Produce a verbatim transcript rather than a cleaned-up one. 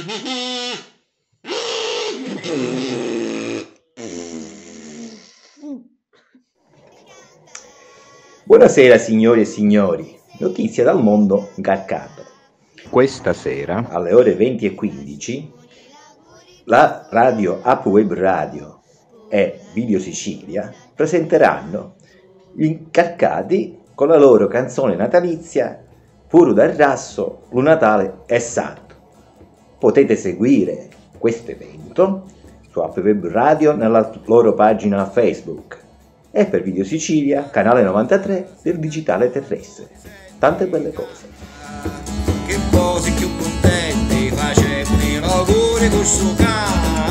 Buonasera signori e signori, notizie dal mondo incaccato. Questa sera, alle ore venti e quindici, la radio Up Web Radio e Video Sicilia presenteranno gli incarcati con la loro canzone natalizia Puro dal Rasso, Lu Natale è Santo. Potete seguire questo evento su Up Web Radio nella loro pagina Facebook e per Video Sicilia, canale novantatré del digitale terrestre. Tante belle cose. Che posi più contenti, facevano i auguri con suo cane.